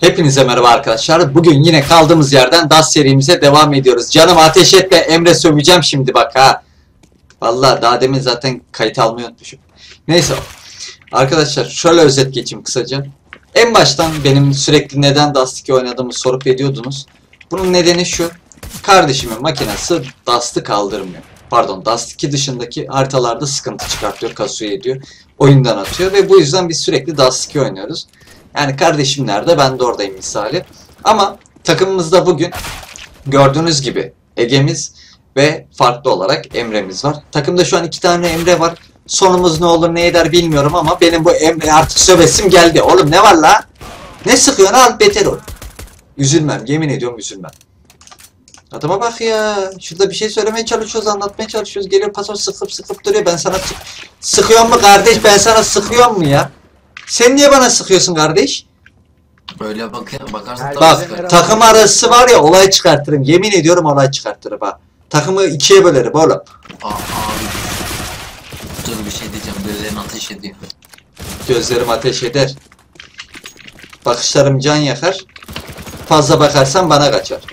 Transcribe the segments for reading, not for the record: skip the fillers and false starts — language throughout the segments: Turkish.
Hepinize merhaba arkadaşlar. Bugün yine kaldığımız yerden DAS serimize devam ediyoruz. Canım ateş etme, Emre söveceğim şimdi bak ha. Vallahi daha demin zaten kayıt almayı unutmuşum. Neyse arkadaşlar şöyle özet geçeyim kısaca. En baştan benim sürekli neden Dust 2 oynadığımı sorup ediyordunuz. Bunun nedeni şu. Kardeşimin makinesi Dust'ı kaldırmıyor. Pardon, Dust 2 dışındaki haritalarda sıkıntı çıkartıyor, kasıyor ediyor. Oyundan atıyor ve bu yüzden biz sürekli Dust 2 oynuyoruz. Yani kardeşim nerede, ben de oradayım misali. Ama takımımızda bugün gördüğünüz gibi Ege'miz ve farklı olarak Emre'miz var. Takımda şu an 2 tane Emre var. Sonumuz ne olur ne eder bilmiyorum ama benim bu Emre artık sövesim geldi. Oğlum ne var la? Ne sıkıyorsun, al beter ol. Üzülmem, yemin ediyorum üzülmem. Adama bak ya. Şurada bir şey söylemeye çalışıyoruz, anlatmaya çalışıyoruz. Geliyor pasör sıkıp duruyor. Ben sana sıkıyor mu kardeş? Ben sana sıkıyor mu ya? Sen niye bana sıkıyorsun kardeş? Böyle bakarsan Bak takım arası var ya, olay çıkartırım. Yemin ediyorum olay çıkartırım ha. Takımı ikiye bölerim oğlum. Abi dur bir şey diyeceğim, gözlerin ateş ediyor. Gözlerim ateş eder. Bakışlarım can yakar. Fazla bakarsan bana kaçar.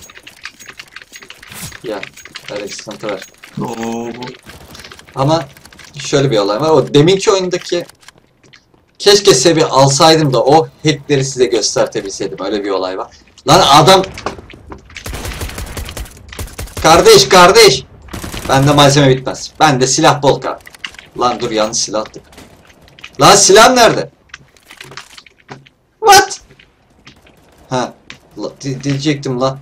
Ya öyle sıkıntı var. Oo. Ama şöyle bir olay var. O deminki oyundaki keşke seviye alsaydım da o hackleri size göstertebilseydim. Öyle bir olay var. Lan adam... Kardeş! Bende malzeme bitmez. Bende silah bol kal. Lan dur, yanlış silah attık. Lan silah nerede? What? Ha. Diyecektim lan.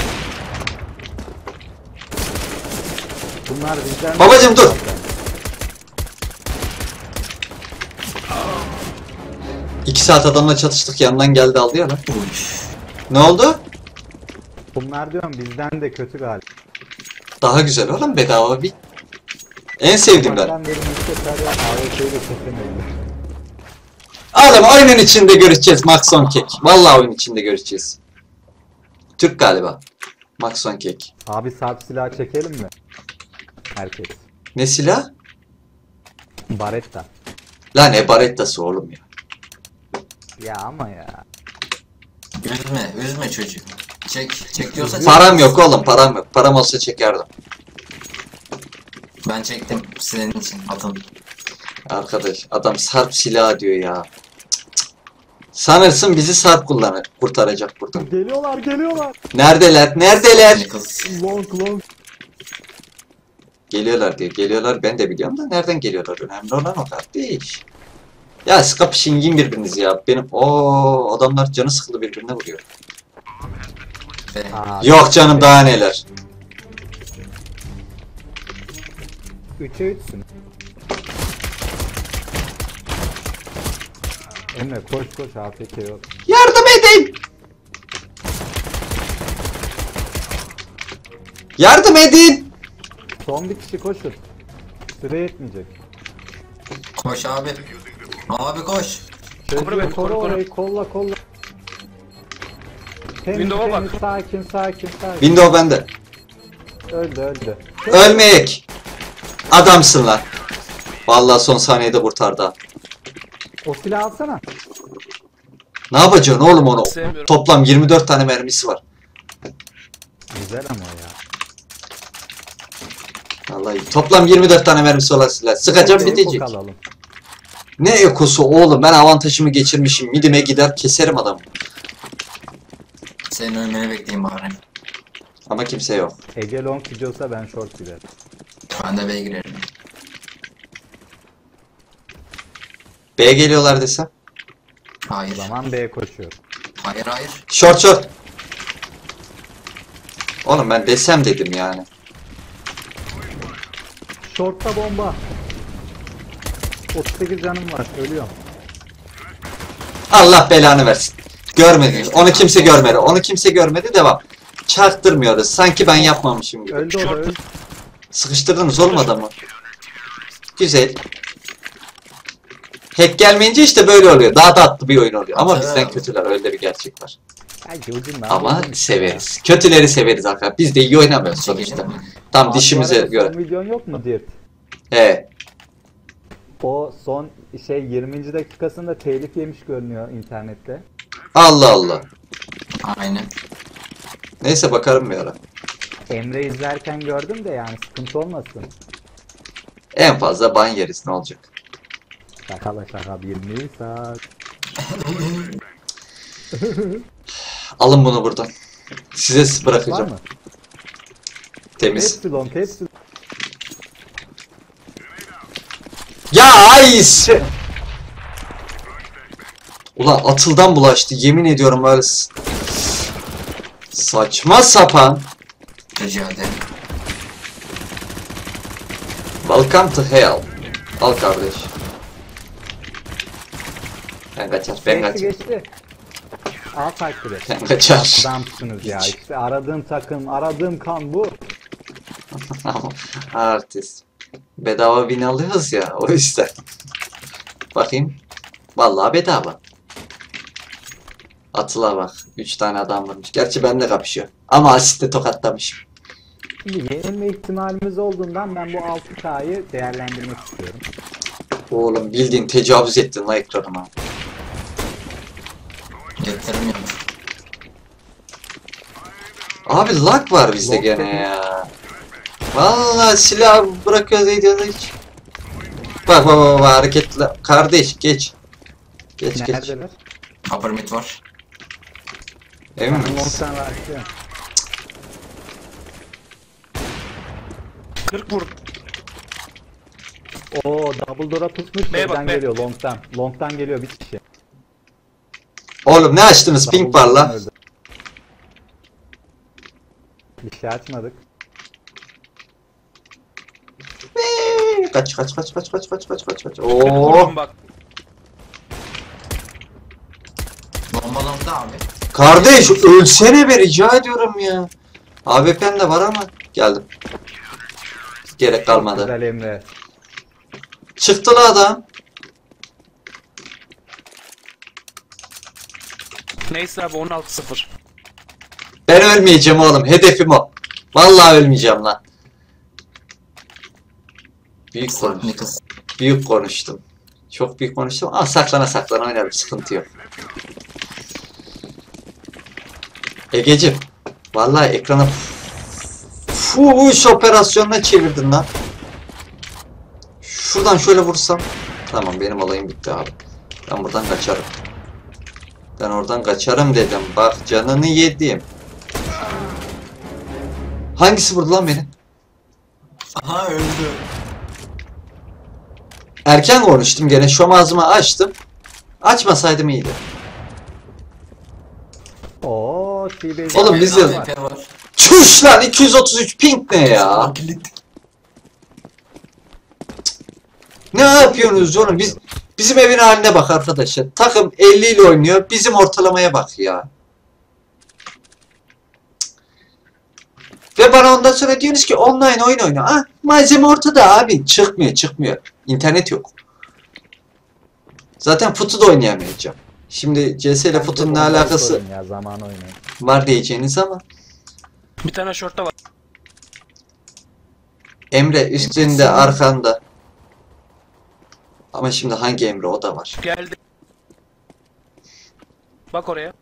Bunlar bizden... Babacım dur. İki saat adamla çatıştık, yandan geldi aldı ya lan. Ne oldu? Bunlar diyorum bizden de kötü galiba. Daha güzel oğlum, bedava bir. En sevdiğimler. Ben benim isteklerden AWP'yi de çekemedim. Oğlum oyunun içinde görüşeceğiz Maxon Kek. Vallahi oyun içinde görüşeceğiz. Türk galiba. Maxon Kek. Abi sarp silahı çekelim mi? Herkes. Ne silah? Baretta. Lan ne barettası oğlum ya. Ya ama ya. Üzme çocuğu. Çek diyorsa çek. Param yok oğlum, param yok. Param olsa çekerdim. Ben çektim senin için, atın. Arkadaş adam sarp silahı diyor ya. Cık cık. Sanırsın bizi sarp kurtaracak buradan. Geliyorlar. Neredeler? Seni kız. Long. Geliyorlar diyor. Geliyorlar, ben de biliyorum da nereden geliyorlar? Önemli olan o kardeş. Ya siz kapışın, yiyin birbirinizi ya. Benim adamlar canı sıkıldı, birbirine vuruyor. Yok canım, daha neler. 3'e 3'sün. Emre koş AFK yok. Yardım edin! Yardım edin! Son bir kişi koşun. Süre yetmeyecek. Koş abi. Abi koş. Çocuğu koru orayı, kolla. Windows'a bak. Sakin. Window bende. Öldü. Ölmeyek! Adamsın lan. Vallahi son saniyede kurtardı ha. O silahı alsana. Ne yapacaksın oğlum onu? Sevmiyorum. Toplam 24 tane mermisi var. Güzel ama ya. Vallahi toplam 24 tane mermisi olan silah. Sıkacağım Eko bitecek. alalım. Ne ekosu oğlum, ben avantajımı geçirmişim. Midime gider keserim adamı. Senin ölmeni bekleyeyim bari. Ama kimse yok. Ege long gidiyorsa ben short giderim. Ben de B'ye girerim. B'ye geliyorlar desem. Hayır. O zaman B'ye koşuyor. Hayır. Short. Oğlum ben desem dedim yani. Short'ta bomba. 38 canım var. Ölüyorum. Allah belanı versin. Görmedi. Onu kimse görmedi. Devam. Çaktırmıyoruz. Sanki ben yapmamışım gibi. Öldü o da öldü. Sıkıştırdınız oğlum adamı. Güzel. Hack gelmeyince işte böyle oluyor. Daha tatlı bir oyun oluyor. Ama bizden kötüler. Öyle bir gerçek var. Belki ucundan. Ama severiz. Kötüleri severiz arkadaşlar. Biz de iyi oynamıyoruz sonuçta. Tam dişimize göre. Son videon yok mu Dirt? He. O son 20. dakikasında telif yemiş görünüyor internette. Allah Allah. Aynen. Neyse bakarım bir ara. Emre izlerken gördüm de yani sıkıntı olmasın. En fazla ban yeriz, ne olacak? Şaka la şaka bir Nisan. Alın bunu buradan. Size Var bırakacağım. mı? Temiz. Hepsi long hepsi. Ya Ice! Ulan atıldan bulaştı. Yemin ediyorum böyle saçma sapan. Rica ederim. Welcome to hell. Al kardeş. Ben kaçar, ben Geçti kaçar. geçti. Al takdiri. Ben kaçar. Adamsınız ya işte aradığım takım aradığım kan bu. Artist. Bedava win alıyoruz ya, o yüzden. Bakayım. Vallahi bedava. Atıla bak. 3 tane adam varmış. Gerçi benimle kapışıyor. Ama asiste tokatlamış. Şimdi yenilme ihtimalimiz olduğundan ben bu 6K'yı değerlendirmek istiyorum. Oğlum bildiğin tecavüz ettin la ekranıma. Getirmiyorum. Abi lag var bizde Lag gene dedi. ya. Vallahi silah bırakıyoruz ediyoruz hiç. Bak bak bak, bak hareketli. Kardeş geç. Geç geç. Neredeler? Upper mid var. Emin Ben misin? long'tan başlıyorum. 40 vur. Oo double door'a tutmuş. B'ye bak, Şeyden B. geliyor long'tan. Long'tan geliyor bir kişi. Oğlum ne açtınız? Pink Double var door'dan la. öldü. Bir şey açmadık. Kaç kaç kaç kaç kaç kaç kaç kaç kaç. 40 Oo. vurdum bak. Bomba longda abi. Kardeş ölsene be rica ediyorum ya. AWP'm de var ama geldim. Gerek kalmadı. Güzel Emre. Çıktı la adam. Neyse abi 16-0. Ben ölmeyeceğim oğlum. Hedefim o. Vallahi ölmeyeceğim lan. Büyük konuş. Nichols. Büyük konuştum. Çok büyük konuştum ama saklana saklana oynarım. Sıkıntı yok. Egeciğim. Vallahi ekranı fuş operasyonuna çevirdin lan. Şuradan şöyle vursam. Tamam benim olayım bitti abi. Ben buradan kaçarım. Ben oradan kaçarım dedim. Bak canını yedim. Hangisi vurdu lan beni? Aha öldü. Erken konuştum gene. Şom ağzımı açtım. Açmasaydım iyiydi. Oo T-Base. Oğlum biz de- AWP var. Çüş lan 233 ping ne ya? Kilit. Ne yapıyorsunuz oğlum? Bizim evin haline bak arkadaşlar. Takım 50 ile oynuyor. Bizim ortalamaya bak ya. Ve bana ondan sonra diyorsunuz ki online oyun oyna. Ah malzeme ortada abi. Çıkmıyor çıkmıyor. İnternet yok. Zaten futu da oynayamayacağım. Şimdi CS ile futun ne alakası Ya zaman oynayın. var diyeceğiniz ama. Bir tane short'ta var. Emre üstünde arkanda. Ama şimdi hangi Emre o da var. Geldi. Bak oraya.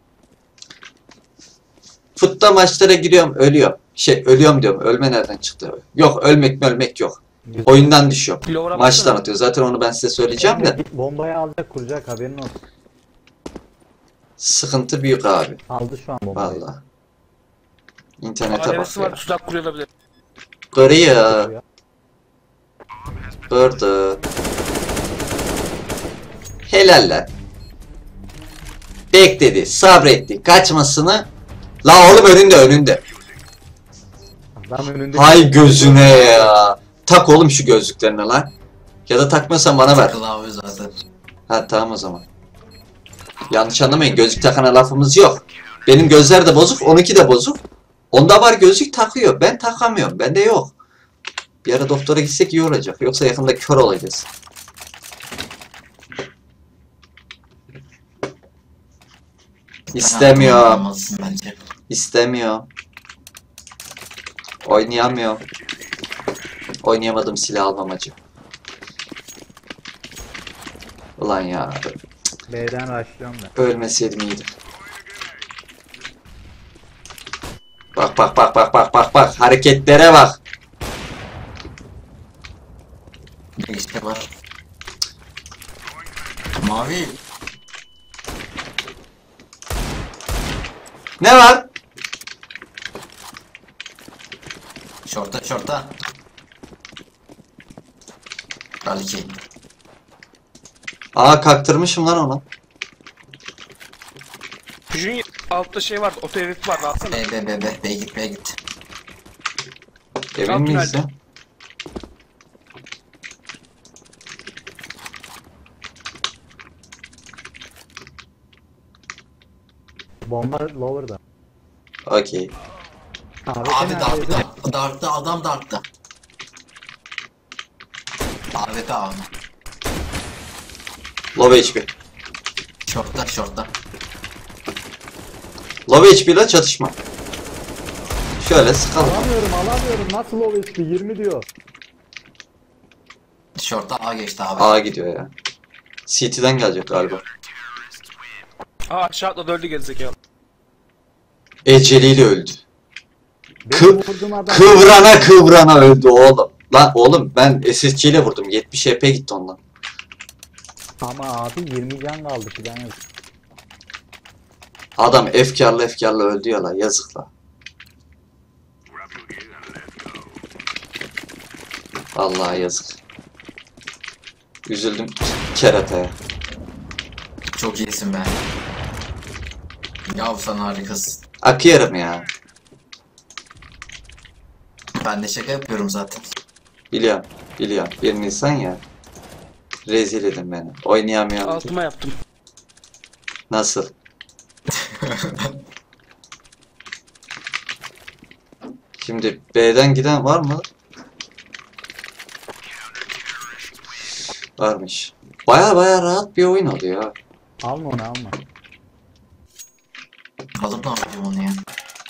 Futta maçlara giriyorum ölüyorum. Ölüyorum diyorum. Ölme nereden çıktı? Yok ölmek yok. Oyundan düşüyorum. Lower'a Maçtan baksana. atıyor. Zaten onu ben size söyleyeceğim de. Emre bombayı alacak kuracak haberin olsun. Sıkıntı büyük abi. Aldı şu an bombayı. Vallahi. İnternete bak AWP'si var, ya. tuzak kuruyor olabilir. Kırıyor. Kırdı. Helaller. Bekledi. Sabretti. Kaçmasını. La oğlum önünde. Adam önünde. Hay gözüne ya. Tak oğlum şu gözlüklerini lan. Ya da takmıyorsan bana ver. Kılavuz zaten. Ha tamam o zaman. Yanlış anlamayın. Gözlük takana lafımız yok. Benim gözler de bozuk. Onunki de bozuk. Onda var gözlük takıyor. Ben takamıyorum. Bende yok. Bir ara doktora gitsek iyi olacak. Yoksa yakında kör olacağız. İstemiyor. Olmazsın bence. İstemiyor. Oynayamıyor. Oynayamadım silah almam acı. Ulan ya. B'den rushlıyorum ben. Ölmeseydim iyiydi. Bak bak bak bak bak bak bak hareketlere bak. İşte var. Mavi. Ne var? Şorta şorta. Belki. Aa kaktırmışım lan onu. Junior altta şey var. Oto evi var. Alsana. B git B git. Emin Alt miyiz tünelde. ya? Bomba lower'da. Okey. Abi dartta adam dartta. AWP abi. Low HP. Şorta şorta. Low HP ile çatışma. Şöyle sıkalım. Alamıyorum. Nasıl low HP? 20 diyor. Şorta A geçti abi. A gidiyor ya. CT'den gelecek galiba. Aa aşağı atladı öldü gerizekalı. Eceliyle öldü. Benim vurduğum adam. Kıvrana kıvrana öldü oğlum. Lan oğlum ben SSC ile vurdum. 70 HP gitti ondan. Ama abi 20 can kaldı filan. Adam efkarlı öldü ya la yazık la. Vallahi yazık. Üzüldüm kerataya. Çok iyisin be. Yav sen harikasın. Akıyorum ya. Ben de şaka yapıyorum zaten. Biliyorum. 1 Nisan ya. Rezil edin beni. Oynayamıyorum. Altıma yaptım. Nasıl? Şimdi B'den giden var mı? Varmış. Baya rahat bir oyun oluyor. Alma onu alma. Alıp ne yapacağım onu ya?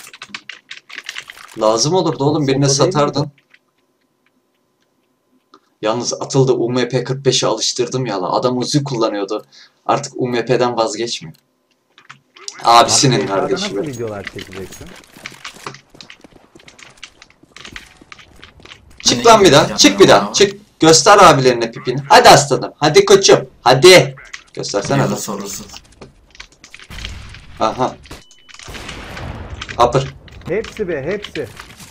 Lazım olurdu oğlum birine Solda değil satardın. Yalnız atıldı UMP 45'i alıştırdım ya la. Adam Uzi kullanıyordu. Artık UMP'den vazgeçmiyor. Abisinin Abi, kardeşi. nasıl be. videolar çekeceksin? Çık lan bir daha. Çık bir daha. Çık. Göster abilerine pipini. Hadi aslanım. Hadi koçum. Hadi. Göstersene Yılı lan. sorusu. Aha. Upper. Hepsi be hepsi.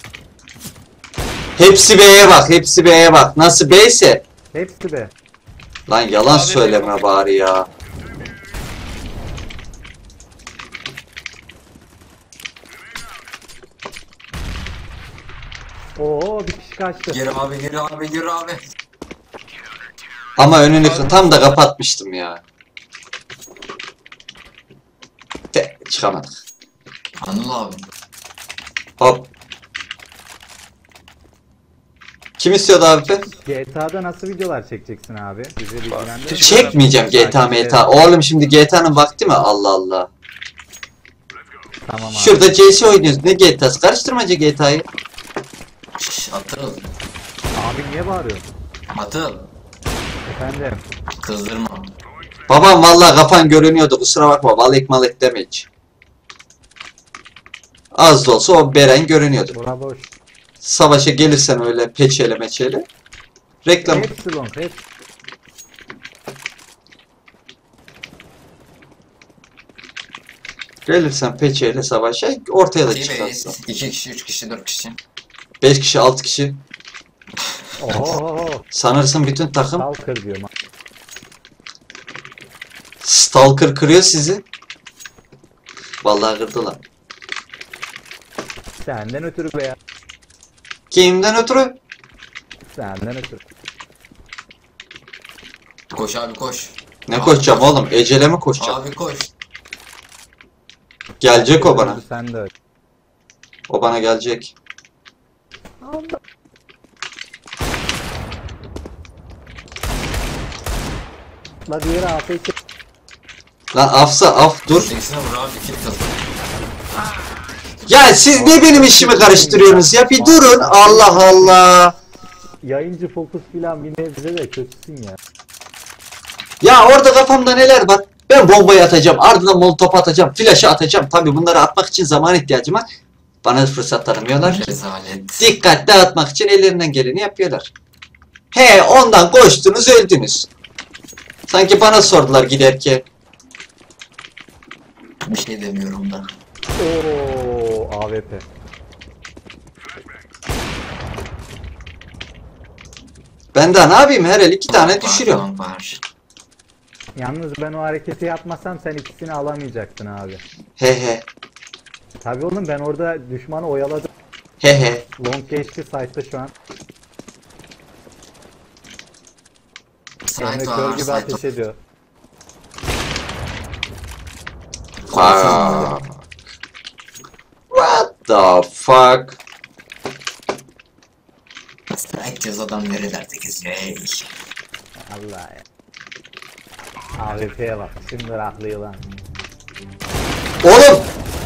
Hepsi B'ye bak. Hepsi B'ye bak. Nasıl B ise. Hepsi be. Lan yalan Abi, söyleme bari ya. Oo bir kişi kaçtı. Gir abi gir abi gir abi. Ama önünü tam da kapatmıştım ya. Çıkamadık. Anıl abi. Hop. Kim istiyordu abi? GTA'da nasıl videolar çekeceksin abi? Bizi bilgilendir. Teşekkür Çekmeyeceğim GTA meta. Oğlum şimdi GTA'nın vakti mi? Allah Allah. Tamam abi. Şurada CS oynuyoruz. Ne GTA'sı? Karıştırmaca GTA'yı. Şşş atıl. Abi niye bağırıyorsun? Atıl. Efendim. Kızdırma. Babam vallahi kafan görünüyordu. Kusura bakma. Vallahi malet deme hiç. Az da olsa o Beren görünüyordu. Bura boş. Savaşa gelirsen öyle peçeli meçeli. Reklam. Hepsi long. Hepsi. Gelirsen peçeyle savaşa ortaya da İyi be. çıkarsın. 2 kişi 3 kişi 4 kişi. 5 kişi 6 kişi. Oho. Sanırsın bütün takım Stalker diyorum. Stalker kırıyor sizi. Vallahi kırdılar. Senden ötürü be ya. Kimden ötürü? Senden ötürü. Koş abi koş. Ne Abi koşacağım koş. oğlum? Ecele mi koşacağım? Abi koş. Gelecek o bana. Sen de öyle. O bana gelecek. La diğeri AFK. Lan afsa af dur. İkisine vur abi kill kız. Ya siz ne benim işimi karıştırıyorsunuz ya? Bir durun. Allah Allah. Yayıncı fokus filan bir nebze de kötüsün ya. Ya orada kafamda neler var? Ben bombayı atacağım. Ardından molotof atacağım. Flaşı atacağım. Tabii bunları atmak için zaman ihtiyacım var. Bana fırsat tanımıyorlar ki. Rezalet. Dikkat dağıtmak için ellerinden geleni yapıyorlar. He ondan koştunuz öldünüz. Sanki bana sordular giderken. Bir şey demiyorum da. Oo, AWP. Ben daha ne yapayım her el 2 tane Var, düşürüyorum. var. Yalnız ben o hareketi yapmasam sen ikisini alamayacaktın abi. He he. Tabii oğlum ben orada düşmanı oyaladım. He he. Long geçti site'da şu an. Emre Site kör var, gibi site ateş ediyor. Fuck. What the fuck? Strike diyoruz adam nerelerde geziyor ey. Allah ya. AWP'ye bak. Şimdi rahatlıyor lan. Oğlum!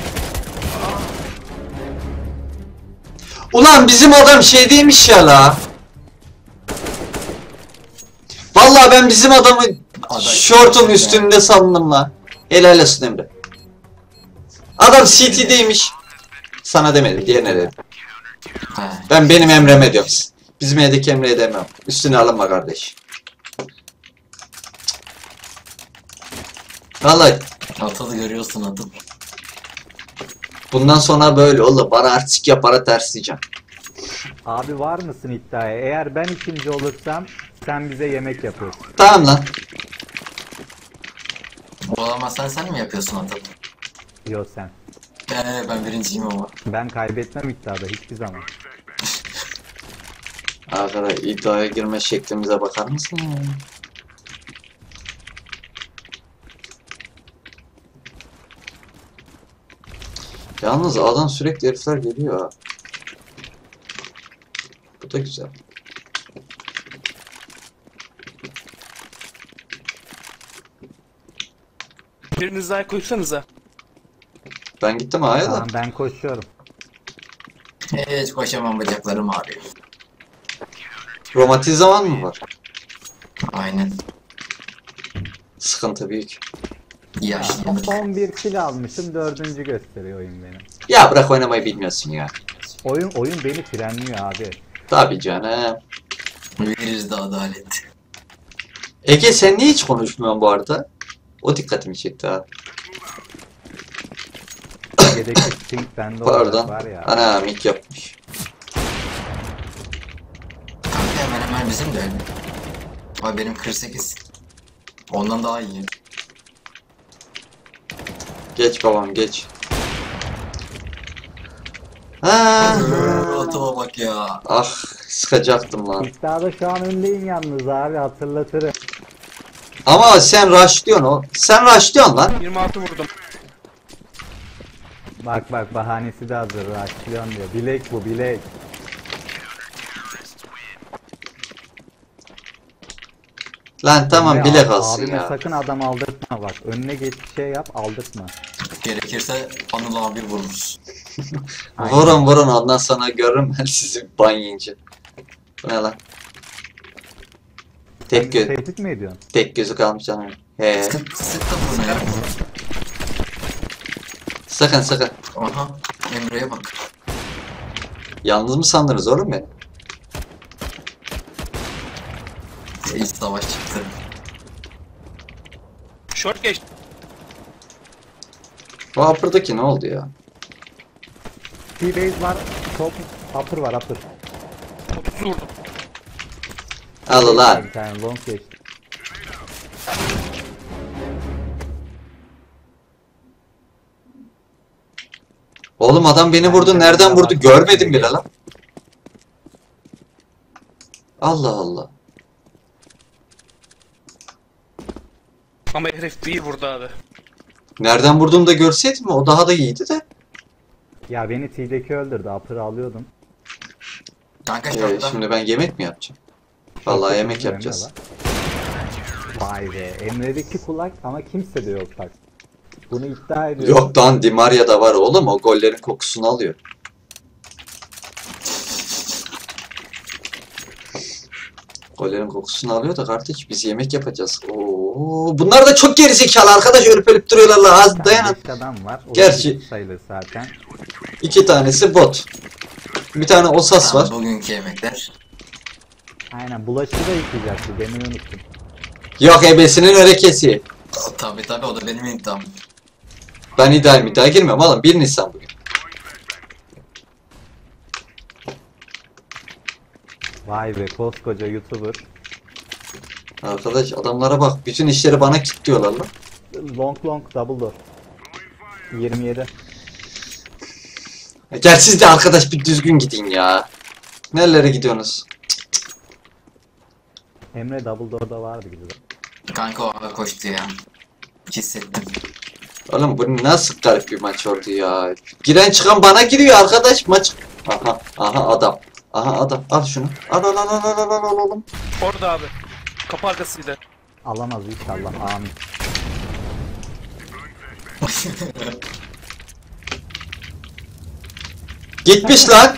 Ulan bizim adam şey değilmiş ya la. Vallahi ben bizim adamı şortun üstünde sandım la. Helal olsun Emre. Adam CT'deymiş. Sana demedim, diğerine dedim. He. Ben benim Emre'me diyorum. Bizim evdeki Emre'ye demem. Üstüne alınma kardeş. Vallahi Atalı görüyorsun adım. bundan sonra böyle oğlum. Bana artistik yap, bana ters diyeceğim. Abi var mısın iddiaya? Eğer ben ikinci olursam sen bize yemek yapıyorsun. Tamam lan. Olamazsan sen mi yapıyorsun atalı? Yok sen. Ben birinciyim ama. Ben kaybetmem iddiada hiçbir zaman. Arkadaşlar iddiaya girme şeklimize bakar mısın? Yalnız adam sürekli herifler geliyor ha. Bu da güzel. Biriniz daha koysanıza. Ben gittim A'ya da. Tamam ben koşuyorum. Hiç koşamam, bacaklarım ağrıyor. Romatizman mı var? Aynen. Sıkıntı büyük. Yaşlıyım. Son bir kill almışım, dördüncü gösteriyor oyun benim. Ya bırak oynamayı bilmiyorsun ya. Oyun beni frenliyor abi. Tabii canım. Veririz de adalet. Ege sen niye hiç konuşmuyorsun bu arada? O dikkatimi çekti ha. Yedeki stink bende Pardon. olarak var ya. Ana mik yapmış. Kanka hemen hemen bizim de öyle. Abi benim 48. Ondan daha iyi. Geç babam geç. Ha. Atıma bak ya. Ah sıkacaktım lan. İddiada şu an öndeyim yalnız abi, hatırlatırım. Ama sen rushlıyorsun o. Sen rushlıyorsun lan. 26 vurdum. Bak bahanesi de hazır, açlıyorsun diyor. Bilek bu, bilek. Lan tamam Emre, bile kalsın abime ya. sakın adam aldırtma bak. Önüne geç bir şey yap, aldırtma. Gerekirse Anıl abi vururuz. Aynen. Vurun ondan sonra görürüm ben sizi ban yiyince. Bu ne lan? Sen bizi Tek tehdit mi ediyorsun? tek gözü kalmış canım. He. Sık sık da bunu ya. Sakın. Aha. Emre'ye bak. Yalnız mı sandınız oğlum beni? İç savaş çıktı. Short geçti. O upper'daki ne oldu ya? T-base var, top, upper var, upper. 30 vurdum. Al lan. Bir tane long geçti. Oğlum adam beni vurdu. Nereden vurdu? Görmedim bile lan. Allah Allah. Ama herif bir vurdu abi. Nereden vurduğumu da görseydim o daha da iyiydi de. Ya beni T'deki öldürdü, upper'ı alıyordum. Kanka şorttan. Şimdi ben yemek mi yapacağım? Vallahi yemek Emre yapacağız. var. Vay be, Emre'deki kulak ama kimse de yok bak. Bunu iddia ediyorum. Yok lan Di Maria'da var oğlum. O gollerin kokusunu alıyor. Gollerin kokusunu alıyor da kardeş biz yemek yapacağız. Oo, bunlar da çok gerizekalı arkadaş ölüp duruyorlar la az dayanın. Beş adam var. O Gerçi- sayılır zaten. 2 tanesi bot. Bir tane Osas Tamam, var. bugünkü yemekler. Aynen bulaşığı da yıkayacaktı. Demin unuttum. Yok ebesinin örekesi. Tabi o da benim iddiam. Ben iddia girmiyorum oğlum. 1 Nisan bugün. Vay be koskoca YouTuber. Arkadaş adamlara bak. Bütün işleri bana kilitliyorlar lan. Long double door. 27. Gel siz de arkadaş bir düzgün gidin ya. Nerelere gidiyorsunuz? Emre double door'da vardı gibi. Kanka o ara koştu ya. Hissettim. Oğlum bu nasıl garip bir maç oldu ya. Giren çıkan bana giriyor arkadaş maç. Aha adam. Aha adam. Al şunu. Al oğlum. Orada abi. Kapı arkasıydı. Alamaz inşallah. Amin. Gitmiş lan.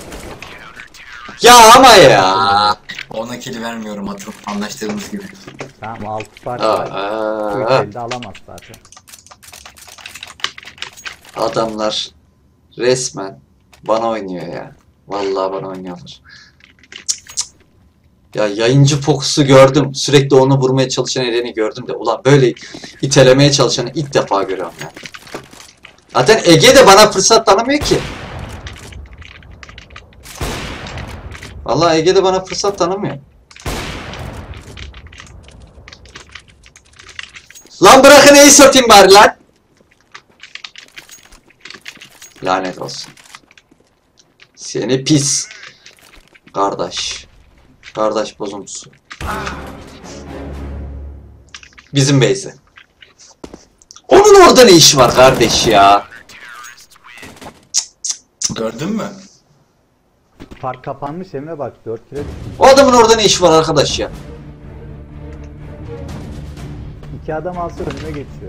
Ya ama ya. Ona kill vermiyorum hatırım. Anlaştığımız gibi. Tamam 6 fark var. Bu Aa, elde alamaz zaten. adamlar resmen bana oynuyor ya. Vallahi bana oynuyorlar. Cık. Ya yayıncı Fox'u gördüm. Sürekli onu vurmaya çalışan Eren'i gördüm de. Ulan böyle itelemeye çalışanı ilk defa görüyorum ya. Zaten Ege de bana fırsat tanımıyor ki. Vallahi Ege de bana fırsat tanımıyor. Lan bırakın iyi satayım bari lan. Lanet olsun. Seni pis. Kardeş. Kardeş bozuntusu. Bizim base'e. Onun orada ne işi var kardeş ya? Gördün mü? Fark kapanmış Emre bak 4 kere. O adamın orada ne işi var arkadaş ya? 2 adam alsa önüne geçiyor.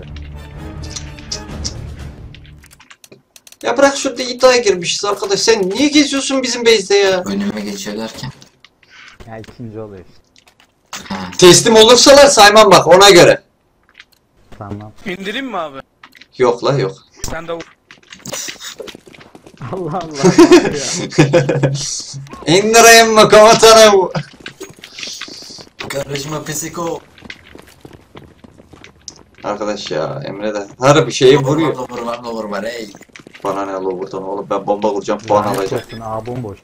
Ya bırak şurada iddiaya girmişiz arkadaş. Sen niye geziyorsun bizim base'de ya? Önüme geçiyor derken. Ya ikinci oluyor işte. Ha. Teslim olursalar saymam bak ona göre. Tamam. İndireyim mi abi? Yok la yok. Sen de Allah Allah. ya. İndireyim mi komutanım? Karışma psiko. Arkadaş ya Emre de her bir şeyi vuruyor. Lover var ey. Bana ne lover'dan oğlum ben bomba vuracağım puan Lanet alacağım. olsun, A bomboş.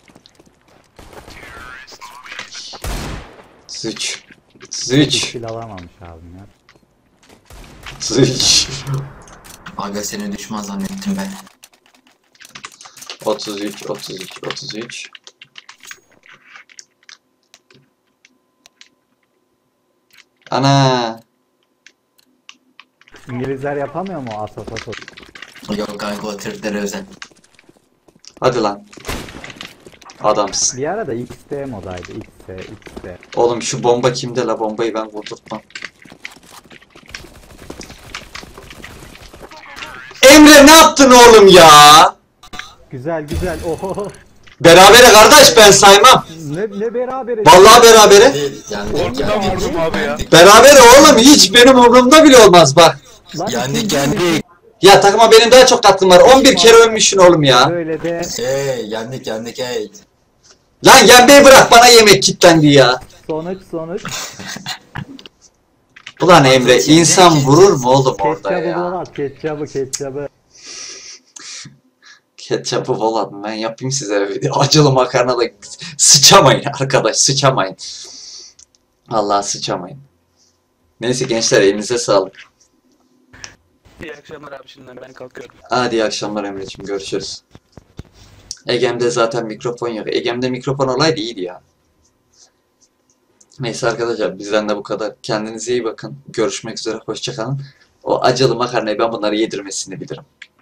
Sıç. Hiç Sıç. kill alamamış abim ya. Sıç. Aga seni düşman zannettim ben. 33. Ana. İngilizler yapamıyor mu asas? Yok kanka o Türklere özel. Hadi lan. Adamsın. Bir ara da XT modaydı. XT. Oğlum şu bomba kimde la bombayı ben vurdurtmam. Emre ne yaptın oğlum ya? Güzel. Oho. Berabere kardeş ben saymam. Ne berabere. Vallahi berabere. Korkudan vurdum abi ya. Berabere oğlum hiç benim umurumda bile olmaz bak. Lan Yendik. Ya takıma benim daha çok katkım var. 11 kere ölmüşsün oğlum ya. Böyle de Hey yendik hey. Lan yenmeyi bırak bana yemek kilitlendi ya. sonuç. Ulan Emre insan vurur mu oğlum orada Ketçabı ya? Bolat. Ketçabı. Ketçapı volat ben yapayım size acılı makarnada sıçamayın arkadaş sıçamayın. Vallahi sıçamayın. Neyse gençler elinize sağlık. İyi akşamlar abi şimdiden ben kalkıyorum. Hadi iyi akşamlar Emre'ciğim görüşürüz. Egem'de zaten mikrofon yok. Egem'de mikrofon olaydı iyiydi ya. Neyse arkadaşlar bizden de bu kadar. Kendinize iyi bakın. Görüşmek üzere. Hoşça kalın. O acılı makarnayı ben bunları yedirmesini bilirim.